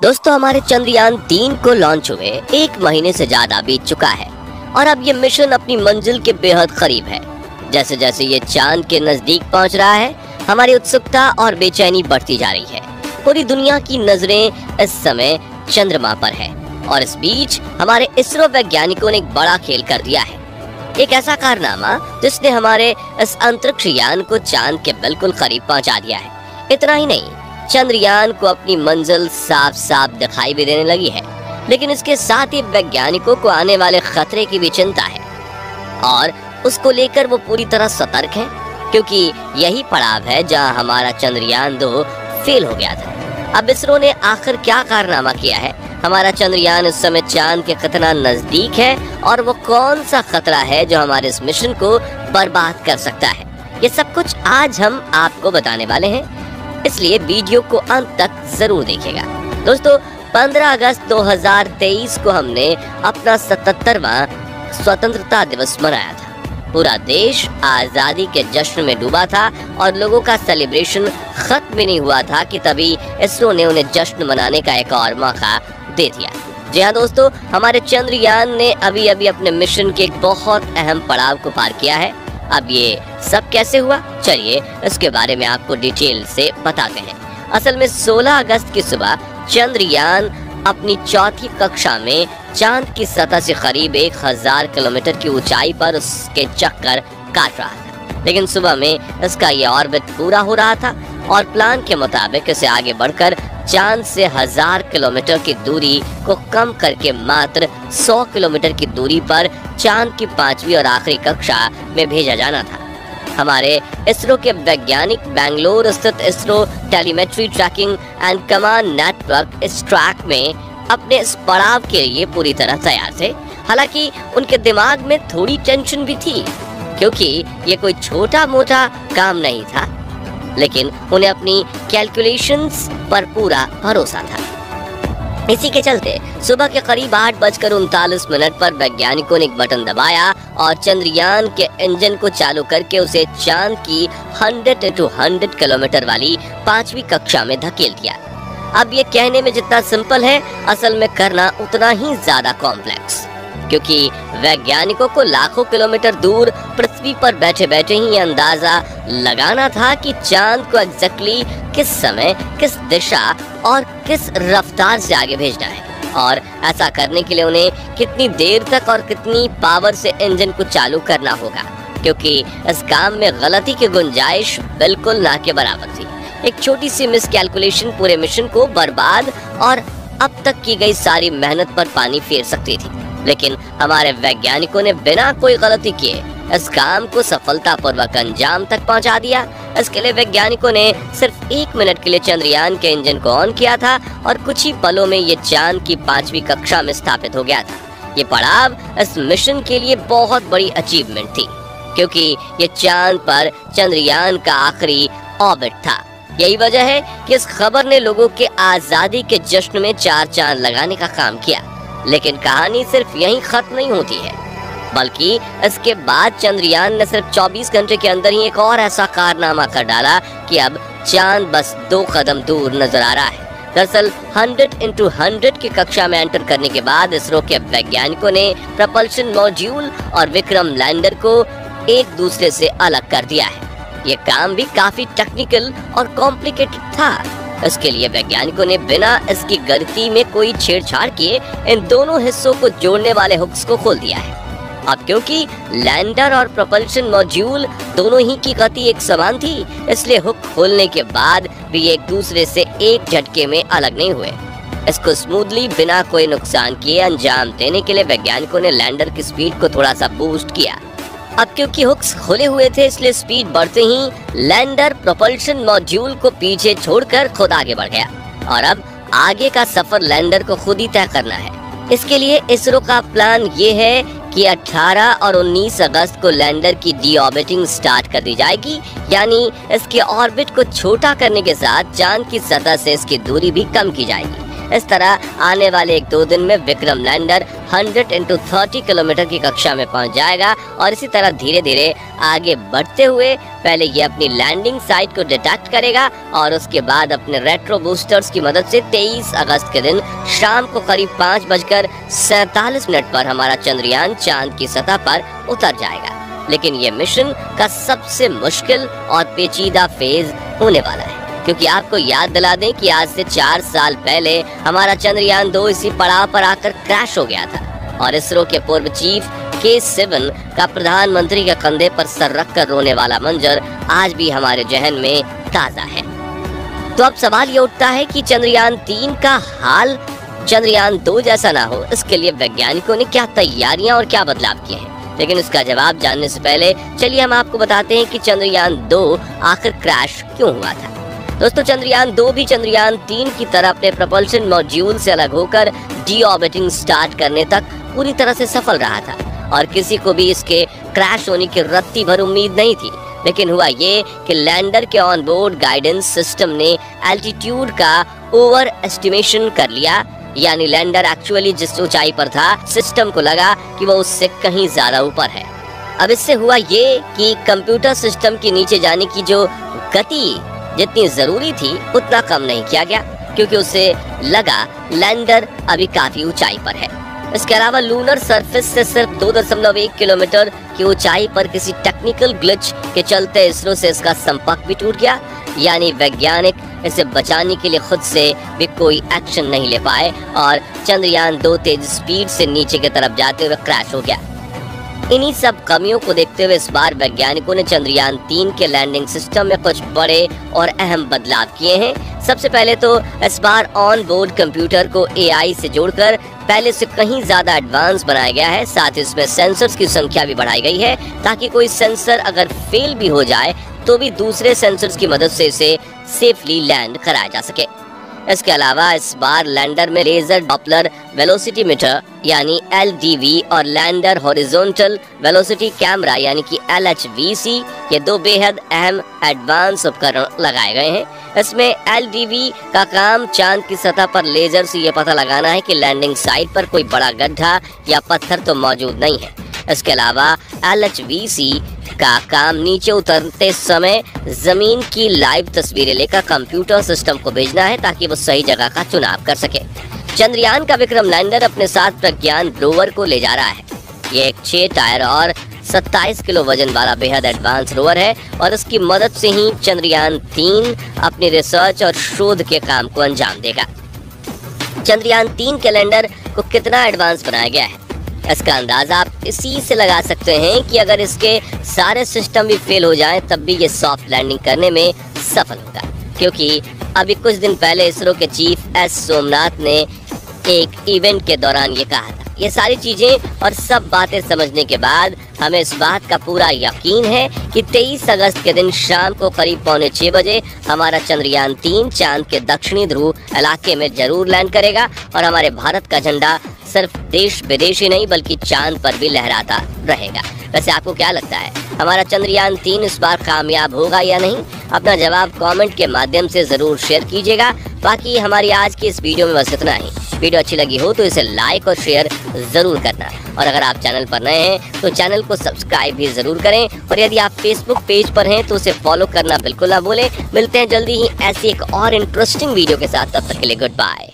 दोस्तों, हमारे चंद्रयान-3 को लॉन्च हुए 1 महीने से ज्यादा बीत चुका है और अब ये मिशन अपनी मंजिल के बेहद करीब है। जैसे जैसे ये चांद के नजदीक पहुंच रहा है, हमारी उत्सुकता और बेचैनी बढ़ती जा रही है। पूरी दुनिया की नजरें इस समय चंद्रमा पर है और इस बीच हमारे इसरो वैज्ञानिकों ने एक बड़ा खेल कर दिया है। एक ऐसा कारनामा जिसने हमारे इस अंतरिक्ष यान को चांद के बिल्कुल करीब पहुंचा दिया है। इतना ही नहीं, चंद्रयान को अपनी मंजिल साफ साफ दिखाई भी देने लगी है, लेकिन इसके साथ ही वैज्ञानिकों को आने वाले खतरे की भी चिंता है और उसको लेकर वो पूरी तरह सतर्क हैं, क्योंकि यही पड़ाव है जहां हमारा चंद्रयान-2 फेल हो गया था। अब इसरो ने आखिर क्या कारनामा किया है, हमारा चंद्रयान इस समय चांद के कितना नजदीक है और वो कौन सा खतरा है जो हमारे इस मिशन को बर्बाद कर सकता है, ये सब कुछ आज हम आपको बताने वाले हैं, इसलिए वीडियो को अंत तक जरूर देखिएगा। दोस्तों, 15 अगस्त 2023 को हमने अपना 77वां स्वतंत्रता दिवस मनाया था। पूरा देश आजादी के जश्न में डूबा था और लोगों का सेलिब्रेशन खत्म भी नहीं हुआ था कि तभी इसरो ने उन्हें जश्न मनाने का एक और मौका दे दिया। जी हाँ दोस्तों, हमारे चंद्रयान ने अभी अभी अपने मिशन के एक बहुत अहम पड़ाव को पार किया है। अब ये सब कैसे हुआ, चलिए इसके बारे में आपको डिटेल से बताते हैं। असल में 16 अगस्त की सुबह चंद्रयान अपनी चौथी कक्षा में चांद की सतह से करीब 1000 किलोमीटर की ऊंचाई पर उसके चक्कर काट रहा था, लेकिन सुबह में इसका ये ऑर्बिट पूरा हो रहा था और प्लान के मुताबिक इसे आगे बढ़कर चांद से 1000 किलोमीटर की दूरी को कम करके मात्र 100 किलोमीटर की दूरी पर चांद की 5वीं और आखिरी कक्षा में भेजा जाना था। हमारे इसरो के वैज्ञानिक बेंगलोर स्थित ISRO telemetry tracking and command network इस ट्रैक में अपने इस पड़ाव के लिए पूरी तरह तैयार थे। हालांकि उनके दिमाग में थोड़ी टेंशन भी थी, क्योंकि ये कोई छोटा मोटा काम नहीं था, लेकिन उन्हें अपनी कैलकुलेशंस पर पूरा भरोसा था। इसी के चलते सुबह के करीब 8:39 पर वैज्ञानिकों ने एक बटन दबाया और चंद्रयान के इंजन को चालू करके उसे चांद की 100 किलोमीटर वाली 5वीं कक्षा में धकेल दिया। अब ये कहने में जितना सिंपल है, असल में करना उतना ही ज्यादा कॉम्प्लेक्स, क्योंकि वैज्ञानिकों को लाखों किलोमीटर दूर पृथ्वी पर बैठे बैठे ही अंदाजा लगाना था कि चांद को एग्जैक्टली किस समय, किस दिशा और किस रफ्तार से आगे भेजना है, और ऐसा करने के लिए उन्हें कितनी देर तक और कितनी पावर से इंजन को चालू करना होगा, क्योंकि इस काम में गलती की गुंजाइश बिल्कुल ना के बराबर थी। एक छोटी सी मिस कैलकुलेशन पूरे मिशन को बर्बाद और अब तक की गई सारी मेहनत पर पानी फेर सकती थी, लेकिन हमारे वैज्ञानिकों ने बिना कोई गलती किए इस काम को सफलतापूर्वक अंजाम तक पहुंचा दिया। इसके लिए वैज्ञानिकों ने सिर्फ 1 मिनट के लिए चंद्रयान के इंजन को ऑन किया था और कुछ ही पलों में ये चांद की 5वीं कक्षा में स्थापित हो गया था। ये पड़ाव इस मिशन के लिए बहुत बड़ी अचीवमेंट थी, क्योंकि ये चांद पर चंद्रयान का आखिरी ऑर्बिट था। यही वजह है कि इस खबर ने लोगों के आजादी के जश्न में 4 चांद लगाने का काम किया। लेकिन कहानी सिर्फ यहीं खत्म नहीं होती है, बल्कि इसके बाद चंद्रयान ने सिर्फ 24 घंटे के अंदर ही एक और ऐसा कारनामा कर डाला कि अब चांद बस 2 कदम दूर नजर आ रहा है। दरअसल 100x100 की कक्षा में एंटर करने के बाद इसरो के वैज्ञानिकों ने प्रपल्शन मॉड्यूल और विक्रम लैंडर को एक दूसरे से अलग कर दिया है। ये काम भी काफी टेक्निकल और कॉम्प्लिकेटेड था। इसके लिए वैज्ञानिकों ने बिना इसकी गति में कोई छेड़छाड़ किए इन दोनों हिस्सों को जोड़ने वाले हुक्स को खोल दिया है। अब क्योंकि लैंडर और propulsion मॉड्यूल दोनों ही की गति एक समान थी, इसलिए हुक खोलने के बाद भी एक दूसरे से एक झटके में अलग नहीं हुए। इसको स्मूथली बिना कोई नुकसान किए अंजाम देने के लिए वैज्ञानिकों ने लैंडर की स्पीड को थोड़ा सा बूस्ट किया। अब क्योंकि हुक्स खोले हुए थे, इसलिए स्पीड बढ़ते ही लैंडर propulsion मॉड्यूल को पीछे छोड़कर खुद आगे बढ़ गया और अब आगे का सफर लैंडर को खुद ही तय करना है। इसके लिए इसरो का प्लान ये है कि 18 और 19 अगस्त को लैंडर की डीऑर्बिटिंग स्टार्ट कर दी जाएगी, यानी इसके ऑर्बिट को छोटा करने के साथ चांद की सतह से इसकी दूरी भी कम की जाएगी। इस तरह आने वाले 1-2 दिन में विक्रम लैंडर 100 × 30 किलोमीटर की कक्षा में पहुंच जाएगा और इसी तरह धीरे धीरे आगे बढ़ते हुए पहले ये अपनी लैंडिंग साइट को डिटेक्ट करेगा और उसके बाद अपने रेट्रो बूस्टर्स की मदद से 23 अगस्त के दिन शाम को करीब 5:47 पर हमारा चंद्रयान चांद की सतह पर उतर जाएगा। लेकिन ये मिशन का सबसे मुश्किल और पेचीदा फेज होने वाला है, क्योंकि आपको याद दिला दें कि आज से 4 साल पहले हमारा चंद्रयान 2 इसी पड़ाव पर आकर क्रैश हो गया था और इसरो के पूर्व चीफ K7 का प्रधानमंत्री के कंधे पर सर रखकर रोने वाला मंजर आज भी हमारे जहन में ताजा है। तो अब सवाल ये उठता है कि चंद्रयान 3 का हाल चंद्रयान 2 जैसा ना हो, इसके लिए वैज्ञानिकों ने क्या तैयारियां और क्या बदलाव किए हैं। लेकिन इसका जवाब जानने से पहले चलिए हम आपको बताते हैं कि चंद्रयान 2 आखिर क्रैश क्यों हुआ था। दोस्तों, चंद्रयान 2 भी चंद्रयान 3 की तरह अपने propulsion मॉड्यूल से अलग होकर डी-ऑर्बिटिंग स्टार्ट करने तक पूरी तरह से सफल रहा था और किसी को भी इसके क्रैश होने की रत्ती भर उम्मीद नहीं थी। लेकिन हुआ ये कि लैंडर के ऑन बोर्ड गाइडेंस सिस्टम ने एल्टीट्यूड का ओवर एस्टिमेशन कर लिया, यानी लैंडर एक्चुअली जिस ऊंचाई पर था सिस्टम को लगा कि वो उससे कहीं ज्यादा ऊपर है। अब इससे हुआ ये कि कंप्यूटर सिस्टम के नीचे जाने की जो गति जितनी जरूरी थी उतना कम नहीं किया गया, क्योंकि उसे लगा लैंडर अभी काफी ऊंचाई पर है। इसके अलावा लूनर सरफेस से सिर्फ 2.1 किलोमीटर की ऊंचाई पर किसी टेक्निकल ग्लिच के चलते इसरो से इसका संपर्क भी टूट गया, यानी वैज्ञानिक इसे बचाने के लिए खुद से भी कोई एक्शन नहीं ले पाए और चंद्रयान 2 तेज स्पीड से नीचे की तरफ जाते हुए क्रैश हो गया। इन्हीं सब कमियों को देखते हुए इस बार वैज्ञानिकों ने चंद्रयान 3 के लैंडिंग सिस्टम में कुछ बड़े और अहम बदलाव किए हैं। सबसे पहले तो इस बार ऑन बोर्ड कंप्यूटर को AI से जोड़कर पहले से कहीं ज्यादा एडवांस बनाया गया है। साथ ही इसमें सेंसर्स की संख्या भी बढ़ाई गई है ताकि कोई सेंसर अगर फेल भी हो जाए तो भी दूसरे सेंसर्स की मदद से इसे सेफली लैंड कराया जा सके। इसके अलावा इस बार लैंडर में लेजर डॉपलर वेलोसिटी मीटर यानी LDV और लैंडर हॉरिजॉन्टल वेलोसिटी कैमरा यानी कि LHVC ये 2 बेहद अहम एडवांस उपकरण लगाए गए हैं। इसमें LDV का काम चांद की सतह पर लेजर से ये पता लगाना है कि लैंडिंग साइट पर कोई बड़ा गड्ढा या पत्थर तो मौजूद नहीं है। इसके अलावा LHVC का काम नीचे उतरते समय जमीन की लाइव तस्वीरें लेकर कंप्यूटर सिस्टम को भेजना है ताकि वो सही जगह का चुनाव कर सके। चंद्रयान का विक्रम लैंडर अपने साथ प्रज्ञान रोवर को ले जा रहा है। ये एक 6 टायर और 27 किलो वजन वाला बेहद एडवांस रोवर है और इसकी मदद से ही चंद्रयान 3 अपनी रिसर्च और शोध के काम को अंजाम देगा। चंद्रयान 3 के लैंडर को कितना एडवांस बनाया गया है, इसका अंदाजा आप इसी से लगा सकते हैं कि अगर इसके सारे सिस्टम भी फेल हो जाएं तब भी ये सॉफ्ट लैंडिंग करने में सफल होगा, क्योंकि अभी कुछ दिन पहले इसरो के चीफ S सोमनाथ ने एक इवेंट के दौरान ये कहा था। ये सारी चीजें और सब बातें समझने के बाद हमें इस बात का पूरा यकीन है कि 23 अगस्त के दिन शाम को करीब 5:45 बजे हमारा चंद्रयान 3 चांद के दक्षिणी ध्रुव इलाके में जरूर लैंड करेगा और हमारे भारत का झंडा सिर्फ देश विदेश ही नहीं बल्कि चांद पर भी लहराता रहेगा। वैसे आपको क्या लगता है, हमारा चंद्रयान 3 इस बार कामयाब होगा या नहीं? अपना जवाब कमेंट के माध्यम से जरूर शेयर कीजिएगा। बाकी हमारी आज की इस वीडियो में बस इतना ही। वीडियो अच्छी लगी हो तो इसे लाइक और शेयर जरूर करना और अगर आप चैनल पर नए हैं तो चैनल को सब्सक्राइब भी जरूर करें और यदि आप फेसबुक पेज पर हैं तो उसे फॉलो करना बिल्कुल ना भूलें। मिलते हैं जल्दी ही ऐसी एक और इंटरेस्टिंग वीडियो के साथ, तब तक के लिए गुड बाय।